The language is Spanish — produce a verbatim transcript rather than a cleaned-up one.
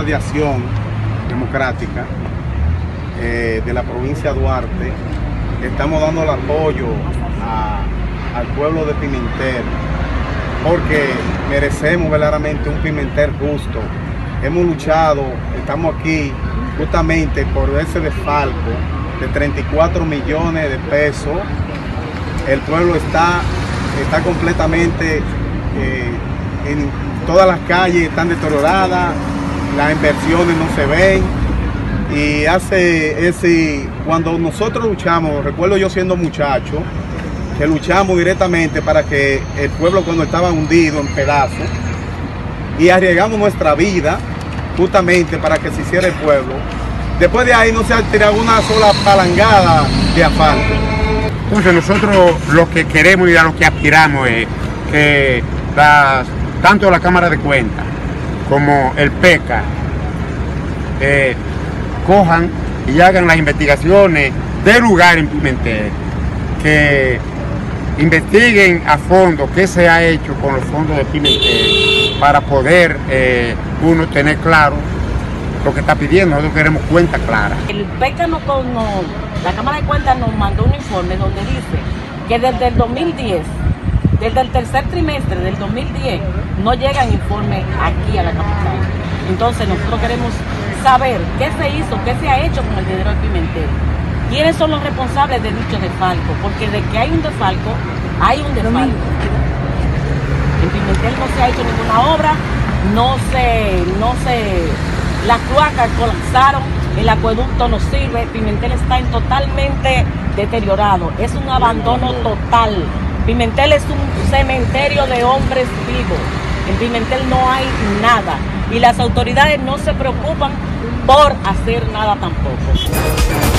de Acción Democrática eh, de la provincia de Duarte, estamos dando el apoyo a, al pueblo de Pimentel, porque merecemos verdaderamente un Pimentel justo. Hemos luchado, estamos aquí justamente por ese desfalco de treinta y cuatro millones de pesos. El pueblo está, está completamente, eh, en todas las calles están deterioradas, las inversiones no se ven. Y hace ese, cuando nosotros luchamos, recuerdo yo siendo muchacho, que luchamos directamente para que el pueblo, cuando estaba hundido en pedazos, y arriesgamos nuestra vida justamente para que se hiciera el pueblo. Después de ahí no se ha tirado una sola palangada de asfalto. Entonces nosotros lo que queremos y a lo que aspiramos es que las, tanto la Cámara de Cuentas como el PECA eh, cojan y hagan las investigaciones del lugar en Pimentel, que investiguen a fondo qué se ha hecho con los fondos de Pimentel para poder eh, uno tener claro lo que está pidiendo. Nosotros queremos cuenta clara. El PECA, no, no, la Cámara de Cuentas nos mandó un informe donde dice que desde el dos mil diez, desde el tercer trimestre del dos mil diez, no llegan informes aquí a la capital. Entonces nosotros queremos saber qué se hizo, qué se ha hecho con el dinero de Pimentel. ¿Quiénes son los responsables de dicho desfalco? Porque de que hay un desfalco, hay un desfalco. En Pimentel no se ha hecho ninguna obra, no se, no se, las cloacas colapsaron, el acueducto no sirve, Pimentel está en totalmente deteriorado, es un abandono total. Pimentel es un cementerio de hombres vivos, en Pimentel no hay nada y las autoridades no se preocupan por hacer nada tampoco.